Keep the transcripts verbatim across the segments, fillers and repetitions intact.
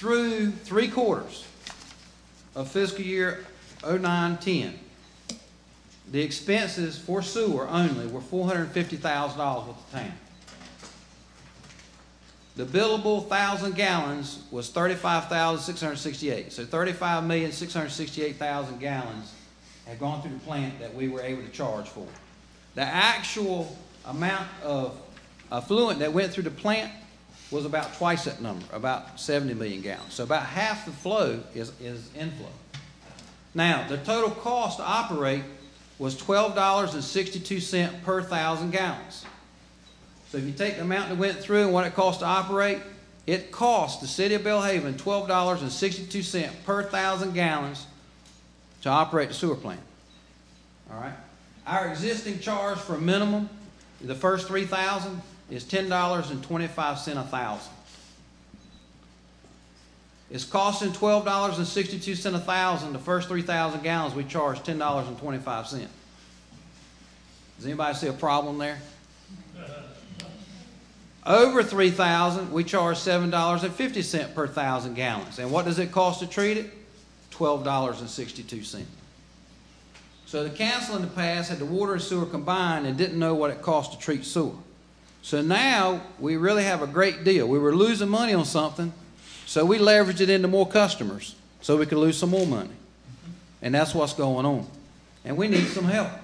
through three quarters of fiscal year oh nine ten, the expenses for sewer only were four hundred fifty thousand dollars with the town. The billable thousand gallons was thirty-five thousand six hundred sixty-eight. So thirty-five million six hundred sixty-eight thousand gallons had gone through the plant that we were able to charge for. The actual amount of effluent that went through the plant was about twice that number, about seventy million gallons. So about half the flow is, is inflow. Now, the total cost to operate was twelve dollars and sixty-two cents per thousand gallons. So if you take the amount that went through and what it cost to operate, it cost the city of Belhaven twelve dollars and sixty-two cents per thousand gallons to operate the sewer plant. All right? Our existing charge for minimum, the first three thousand, is ten dollars and twenty-five cents a thousand. It's costing twelve dollars and sixty-two cents a thousand. The first three thousand gallons, we charge ten dollars and twenty-five cents. Does anybody see a problem there? Over three thousand, we charge seven dollars and fifty cents per thousand gallons. And what does it cost to treat it? twelve dollars and sixty-two cents. So the council in the past had the water and sewer combined and didn't know what it cost to treat sewer. So now we really have a great deal. We were losing money on something, so we leveraged it into more customers so we could lose some more money. And that's what's going on. And we need some help.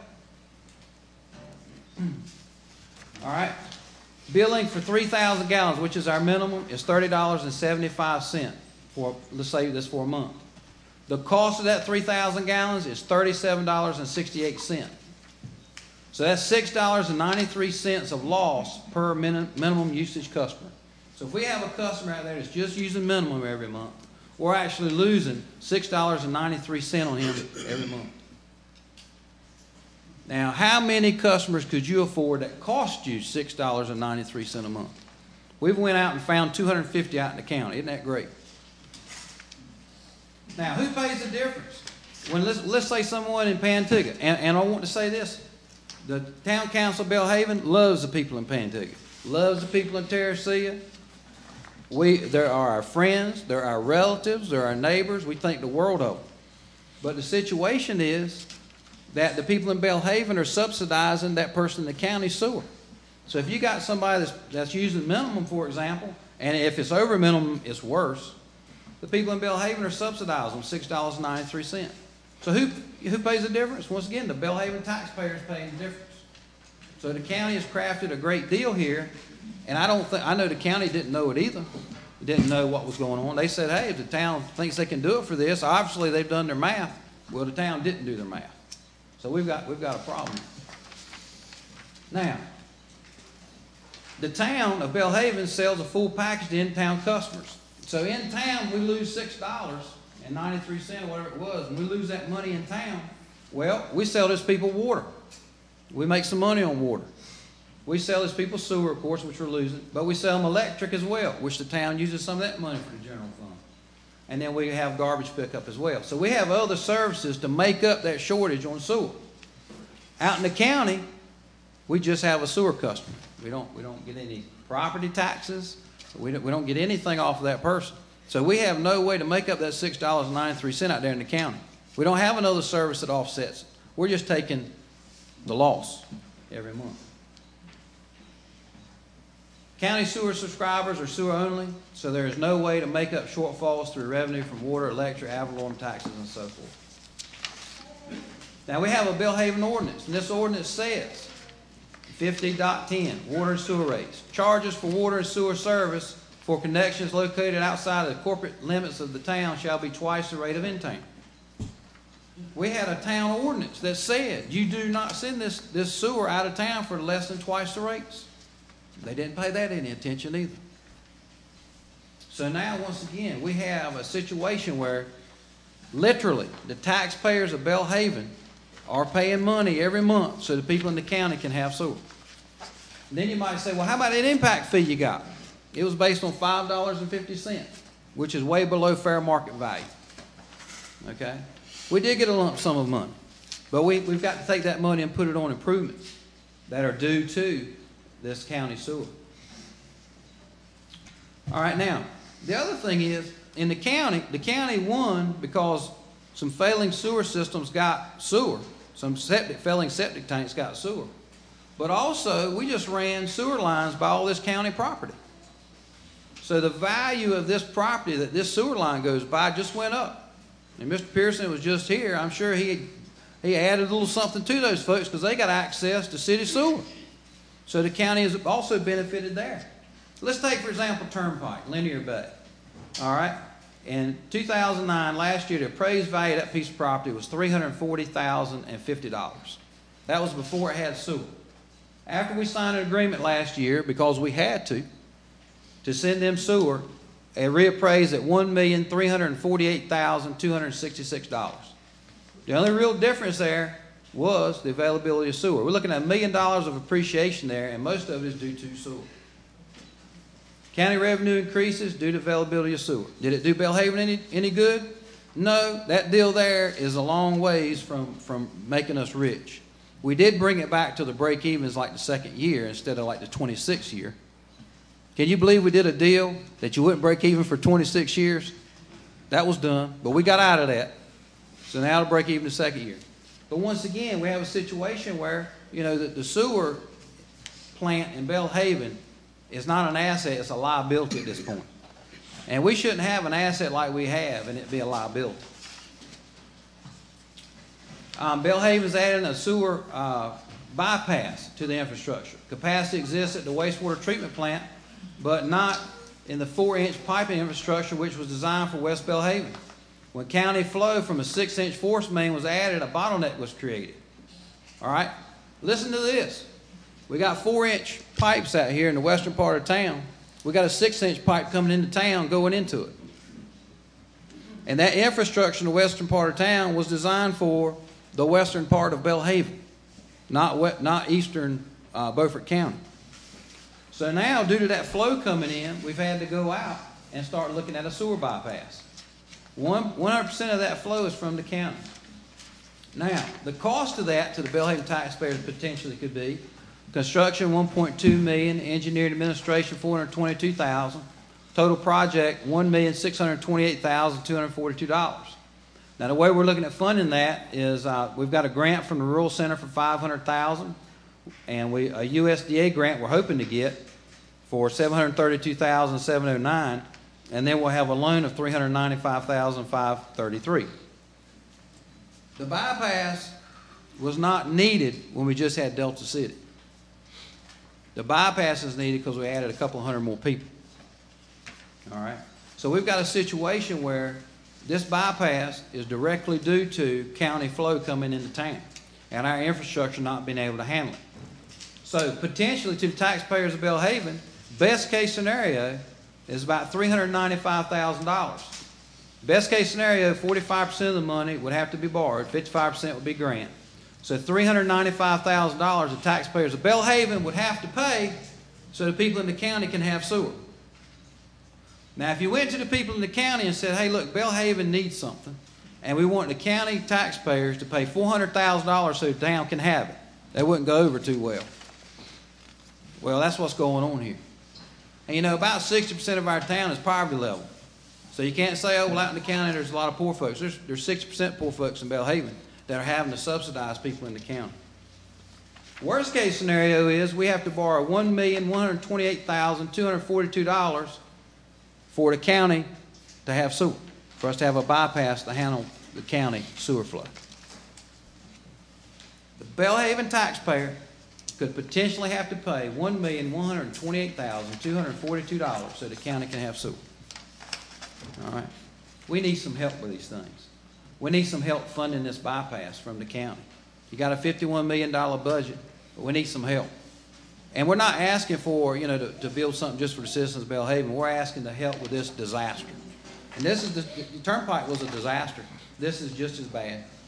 All right. Billing for three thousand gallons, which is our minimum, is thirty dollars and seventy-five cents for, let's say this for a month. The cost of that three thousand gallons is thirty-seven dollars and sixty-eight cents. So that's six dollars and ninety-three cents of loss per min minimum usage customer. So if we have a customer out there that's just using minimum every month, we're actually losing six dollars and ninety-three cents on him every month. Now, how many customers could you afford that cost you six dollars and ninety-three cents a month? We've went out and found two hundred fifty out in the county. Isn't that great? Now, who pays the difference? When let's, let's say someone in Pantigga, and, and I want to say this, the town council of Belhaven loves the people in Pantigga, loves the people in Terracea. We, they're our friends, they're our relatives, they're our neighbors. We think the world of them. But the situation is that the people in Belhaven are subsidizing that person in the county sewer. So if you got somebody that's, that's using minimum, for example, and if it's over minimum, it's worse, the people in Belhaven are subsidized on six dollars and ninety-three cents. So who, who pays the difference? Once again, the Belhaven taxpayers pay the difference. So the county has crafted a great deal here, and I don't think, I know the county didn't know it either. Didn't know what was going on. They said, hey, if the town thinks they can do it for this, obviously they've done their math. Well, the town didn't do their math. So we've got, we've got a problem. Now, the town of Belhaven sells a full package to in-town customers. So in town, we lose six dollars and ninety-three cents, whatever it was, and we lose that money in town. Well, we sell those people water. We make some money on water. We sell those people sewer, of course, which we're losing, but we sell them electric as well, which the town uses some of that money for the general fund. And then we have garbage pickup as well. So we have other services to make up that shortage on sewer. Out in the county, we just have a sewer customer. We don't, we don't get any property taxes. We don't, we don't get anything off of that person. So we have no way to make up that six dollars and ninety-three cents out there in the county. We don't have another service that offsets it. We're just taking the loss every month. County sewer subscribers are sewer only, so there is no way to make up shortfalls through revenue from water, electric, ad valorem taxes, and so forth. Now we have a Belhaven ordinance, and this ordinance says, fifty point ten, water and sewer rates. Charges for water and sewer service for connections located outside of the corporate limits of the town shall be twice the rate of in-town. We had a town ordinance that said you do not send this, this sewer out of town for less than twice the rates. They didn't pay that any attention either. So now, once again, we have a situation where literally the taxpayers of Belhaven are paying money every month so the people in the county can have sewer. And then you might say, well, how about that impact fee you got? It was based on five dollars and fifty cents, which is way below fair market value. Okay? We did get a lump sum of money, but we, we've got to take that money and put it on improvements that are due to this county sewer. All right, now, the other thing is in the county, the county won because some failing sewer systems got sewer. Some septic, failing septic tanks got sewer. But also, we just ran sewer lines by all this county property. So the value of this property that this sewer line goes by just went up. And Mister Pearson was just here. I'm sure he, he added a little something to those folks because they got access to city sewer. So the county has also benefited there. Let's take, for example, Turnpike, Linear Bay. All right? In two thousand nine, last year, the appraised value of that piece of property was three hundred forty thousand fifty dollars. That was before it had sewer. After we signed an agreement last year, because we had to, to send them sewer, it reappraised at one million three hundred forty-eight thousand two hundred sixty-six dollars. The only real difference there was the availability of sewer. We're looking at a million dollars of appreciation there, and most of it is due to sewer. County revenue increases due to availability of sewer. Did it do Belhaven any, any good? No, that deal there is a long ways from, from making us rich. We did bring it back to the break-evens like the second year instead of like the twenty-sixth year. Can you believe we did a deal that you wouldn't break even for twenty-six years? That was done, but we got out of that. So now to break even the second year. But once again, we have a situation where, you know, the, the sewer plant in Belhaven is not an asset, it's a liability at this point. And we shouldn't have an asset like we have and it be a liability. Um, Belhaven's adding a sewer uh, bypass to the infrastructure. Capacity exists at the wastewater treatment plant, but not in the four-inch piping infrastructure which was designed for West Belhaven. When county flow from a six-inch force main was added, a bottleneck was created. All right? Listen to this. We got four-inch pipes out here in the western part of town. We got a six-inch pipe coming into town going into it. And that infrastructure in the western part of town was designed for the western part of Belhaven, not, west, not eastern uh, Beaufort County. So now, due to that flow coming in, we've had to go out and start looking at a sewer bypass. one hundred percent of that flow is from the county. Now, the cost of that to the Belhaven taxpayers potentially could be construction one point two million dollars, engineering administration four hundred twenty-two thousand dollars, total project one million six hundred twenty-eight thousand two hundred forty-two dollars. Now, the way we're looking at funding that is uh, we've got a grant from the Rural Center for five hundred thousand dollars, and we a U S D A grant we're hoping to get for seven hundred thirty-two thousand seven hundred nine dollars, and then we'll have a loan of three hundred ninety-five thousand five hundred thirty-three dollars. The bypass was not needed when we just had Delta City. The bypass is needed because we added a couple hundred more people. All right? So we've got a situation where this bypass is directly due to county flow coming into town and our infrastructure not being able to handle it. So potentially to the taxpayers of Belhaven, best case scenario is about three hundred ninety-five thousand dollars. Best case scenario, forty-five percent of the money would have to be borrowed, fifty-five percent would be grant. So three hundred ninety-five thousand dollars the taxpayers of Belhaven would have to pay so the people in the county can have sewer. Now, if you went to the people in the county and said, hey, look, Belhaven needs something, and we want the county taxpayers to pay four hundred thousand dollars so the town can have it, they wouldn't go over too well. Well, that's what's going on here. And you know, about sixty percent of our town is poverty level. So you can't say, oh, well, out in the county there's a lot of poor folks. There's, there's sixty percent poor folks in Belhaven that are having to subsidize people in the county. Worst case scenario is we have to borrow one million one hundred twenty-eight thousand two hundred forty-two dollars for the county to have sewer, for us to have a bypass to handle the county sewer flow. The Belhaven taxpayer could potentially have to pay one million one hundred twenty-eight thousand two hundred forty-two dollars so the county can have sewer. All right. We need some help with these things. We need some help funding this bypass from the county. You got a fifty-one million dollar budget, but we need some help. And we're not asking for, you know, to, to build something just for the citizens of Belhaven. We're asking to help with this disaster. And this is the, the Turnpike was a disaster. This is just as bad.